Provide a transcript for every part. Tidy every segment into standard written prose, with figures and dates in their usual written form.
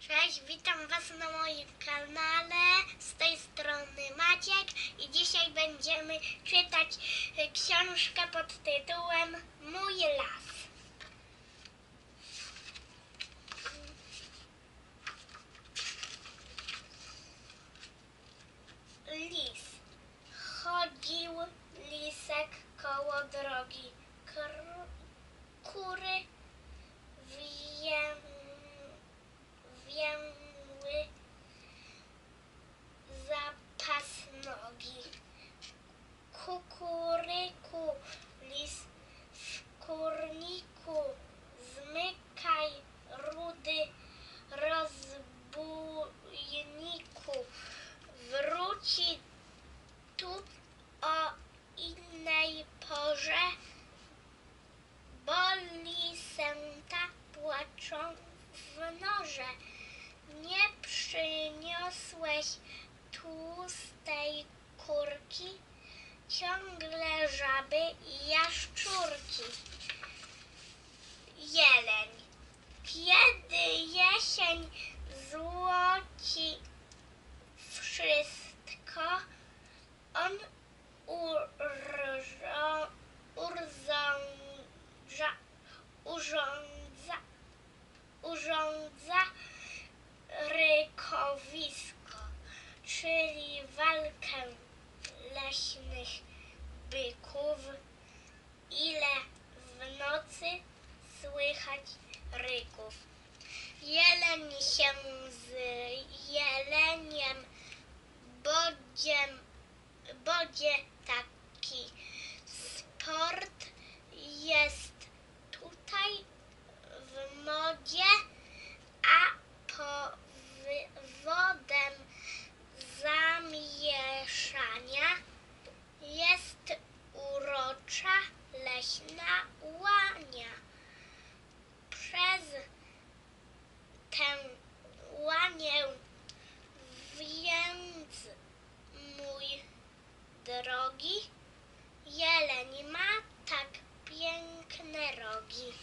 Cześć, witam Was na moim kanale, z tej strony Maciek i dzisiaj będziemy czytać książkę pod tytułem Mój las. Lis. Chodził lisek koło drogi, kury więły zapas nogi. Kukuryku, lis w kurniku, zmykaj rudy rozbójniku. Wróci tu o innej porze, bo lisęta płaczą w norze. Nie przyniosłeś tłustej kurki, ciągle żaby i jaszczurki. Jeleń. Kiedy jesień złoci wszystko, on urządza rykowisko, czyli walkę leśnych byków. Ile w nocy słychać ryków. Jeleń się z jeleniem bodzie, taki sport jest tutaj w modzie, a powodem zamieszania jest urocza leśna łania. Przez tę łanię więc, mój drogi, jeleń ma tak piękne rogi.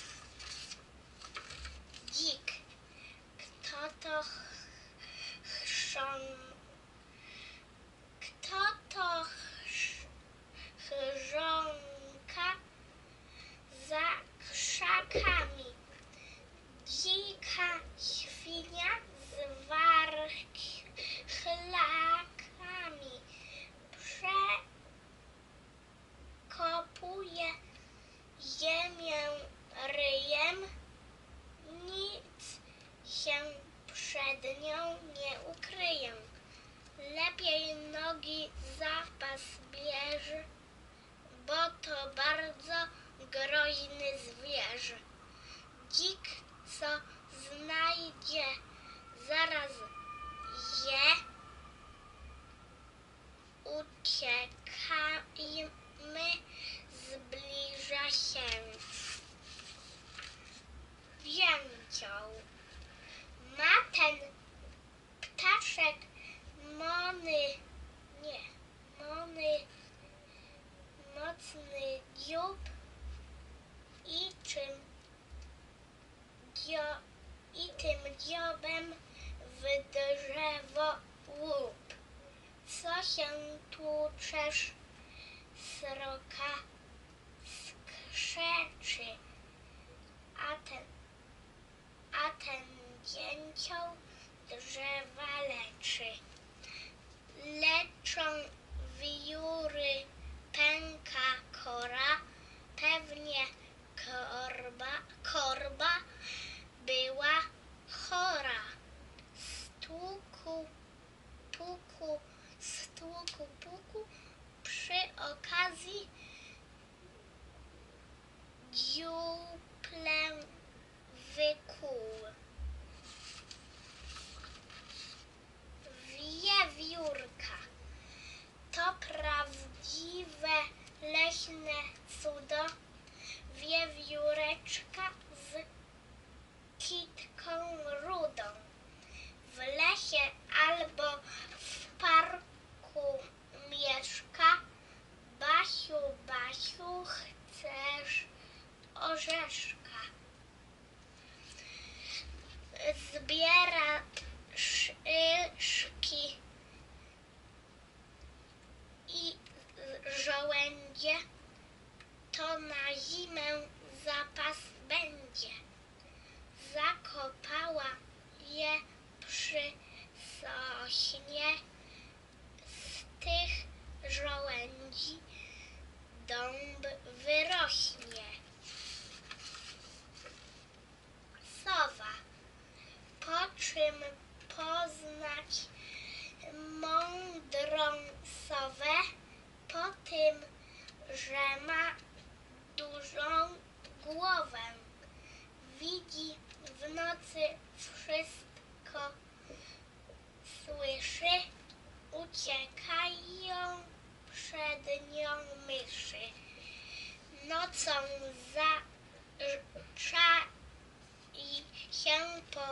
Dzik. Kto to chrząka za krzakami? Dzika świnia z warchlakami. Przekopuje ziemię ryjem, nic się przed nią nie ukryje. Lepiej nogi zapas bierze, bo to bardzo groźny zwierzę. Dzik, co znajdzie, zaraz je. Uciekajmy, zbliża się więcioł. Ma ten ptaszek mocny dziób i tym dziobem w drzewo łup. Co się tłuczesz, sroka skrzeczy, a ten dzięcioł drzewa leczy. Leczą wióry, pęka kora, pewnie korba była chora. Stuku puku, przy okazji dziuplę wykuł. Wiewiórka. To prawdziwe leśne cudo, wiewióreczka z Kit poznać mądrą sowę po tym, że ma dużą głowę. Widzi w nocy wszystko, słyszy, uciekają przed nią myszy. Nocą zaczai się po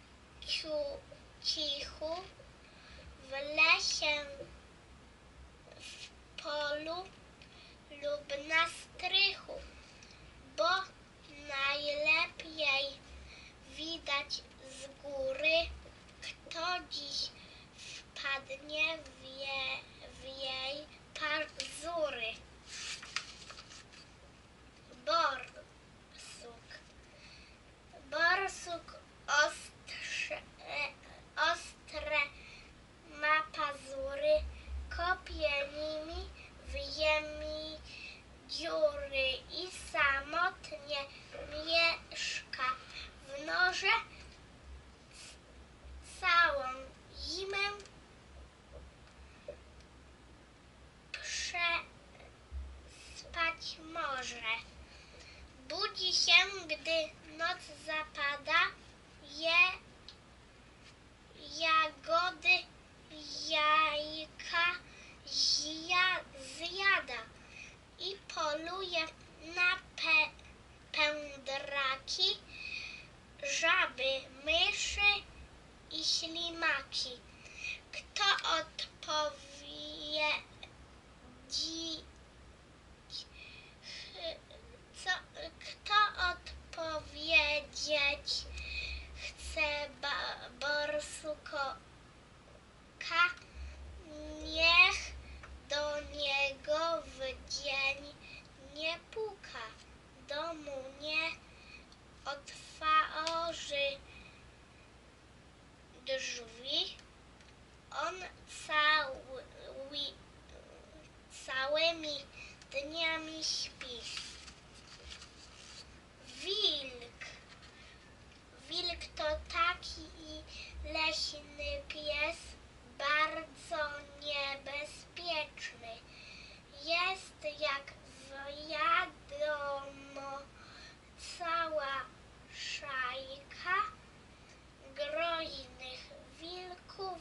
cichu, w lesie, w polu lub na strychu, bo najlepiej widać z góry, kto dziś wpadnie w jej pazury. Borsuk ostre ma pazury, kopie nimi w ziemi dziury i samotnie mieszka w norze całą zimę. Przespać może. Budzi się, gdy noc zapada, je jagody, jajka zjada i poluje na pędraki, żaby, myszy i ślimaki. Kto odpowiedzieć chce borsukoka, niech do niego w dzień nie puka, domu nie otworzy drzwi, on całymi dniami śpi. Wilk to taki leśny pies, bardzo niebezpieczny. Jest, jak wiadomo, cała szajka groźnych wilków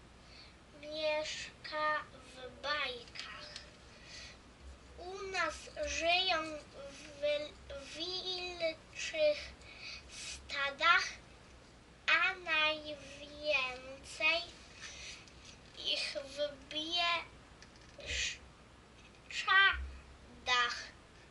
mieszka w bajkach. U nas żyją w wilczych stadach, a najwięcej ich w Bieszczadach,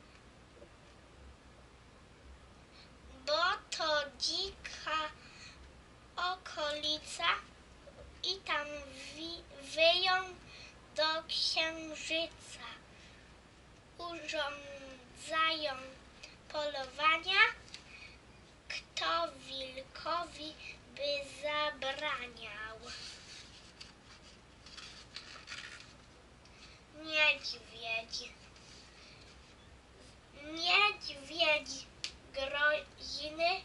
bo to dzika okolica i tam wyją do księżyca. Urządzają polowania, kto wilkowi by zabraniał. Niedźwiedź groźny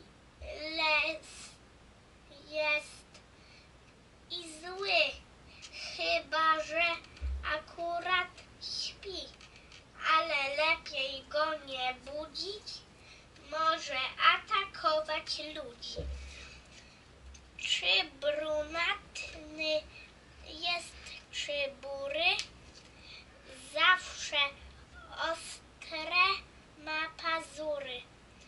jest i zły, chyba że akurat śpi, ale lepiej go nie budzić, może atakować ludzi. Czy brunatny jest, czy bury, zawsze ostre ma pazury.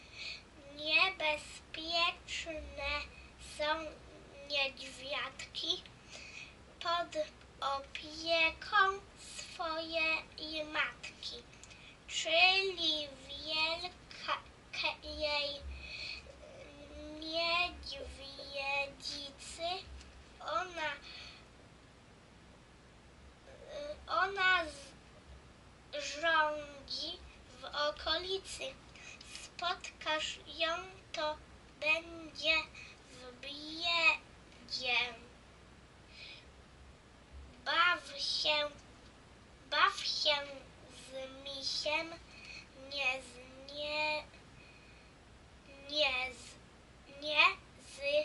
Niebezpieczne są niedźwiadki pod opieką swojej matki, czyli wielkiej niedźwiedzicy. Ona rządzi w okolicy. Spotkasz ją, to będzie w biedzie. Baw się z misiem, nie z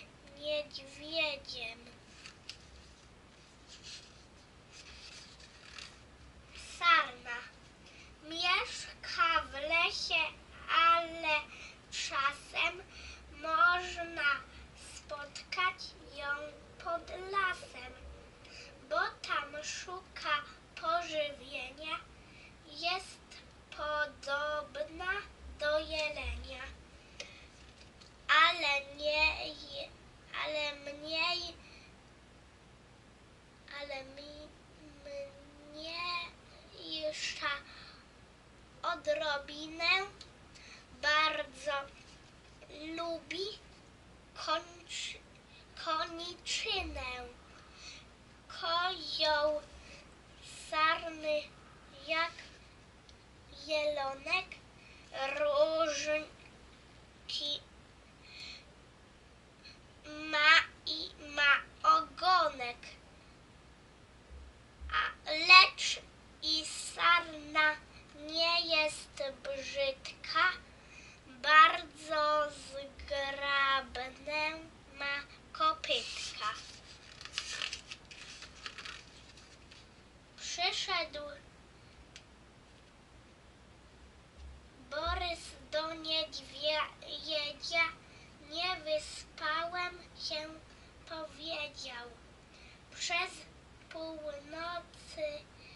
się powiedział. Przez północy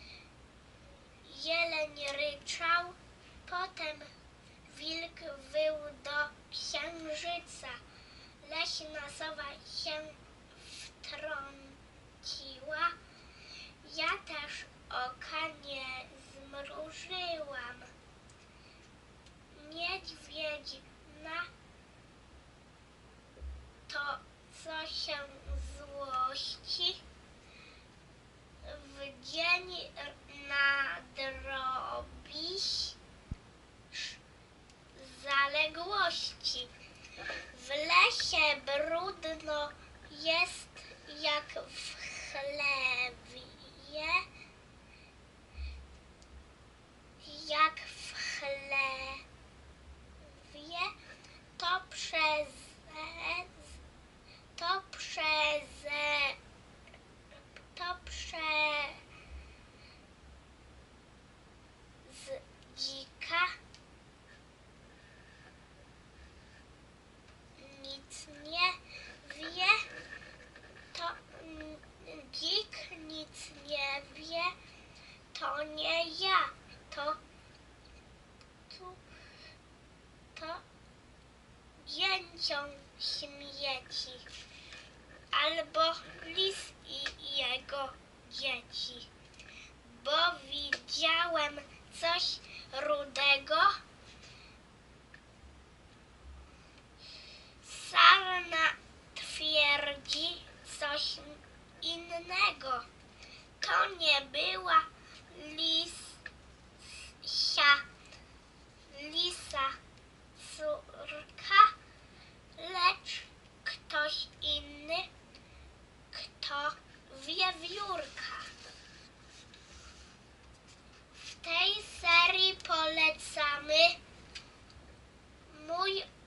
jeleń ryczał, potem wilk wył do księżyca. Leśna sowa się wtrąciła, ja też oka nie zmrużyłam. Niedźwiedź na to, co się złości, w dzień nadrobisz zaległości. W lesie brudno jest jak w chlewie, to przez dzika nic nie wie, dzik nic nie wie, to nie ja, to dzięcioł śmieci, albo lis i jego dzieci, bo widziałem coś rudego. Sarna twierdzi coś innego. To nie była lisa córka, lecz ktoś inny, kto wiewiórka. W tej serii polecamy Mój